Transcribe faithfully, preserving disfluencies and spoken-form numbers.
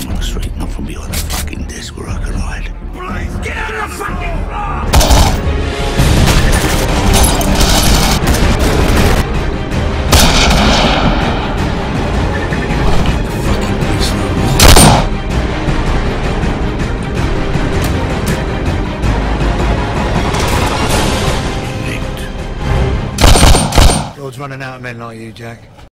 I'm on the street, not from behind a fucking desk where I can hide. Please, get on the fucking floor! Lord's running out of men like you, Jack.